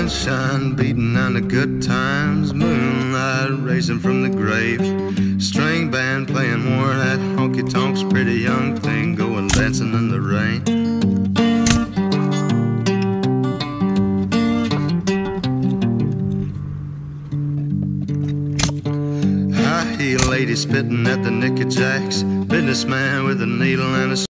Sunshine beating on the good times, moonlight racing from the grave, string band playing more of that honky-tonks, pretty young thing going dancing in the rain. High heel lady spitting at the Nicky Jacks, businessman with a needle and a